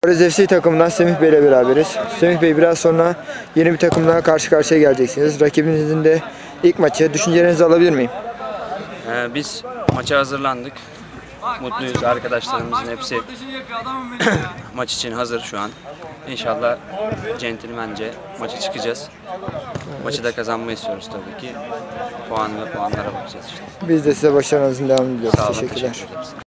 Barış FC takımından Semih Bey ile beraberiz. Semih Bey, biraz sonra yeni bir takımla karşı karşıya geleceksiniz. Rakibinizin de ilk maçı. Düşüncelerinizi alabilir miyim? Biz maça hazırlandık. Mutluyuz. Arkadaşlarımızın hepsi maç için hazır şu an. İnşallah centilmence maça çıkacağız. Maçı da kazanmayı istiyoruz tabii ki. Puanlara bakacağız işte. Biz de size başarınızın devamını diliyoruz. Sağ olun, Teşekkürler. teşekkür ederiz.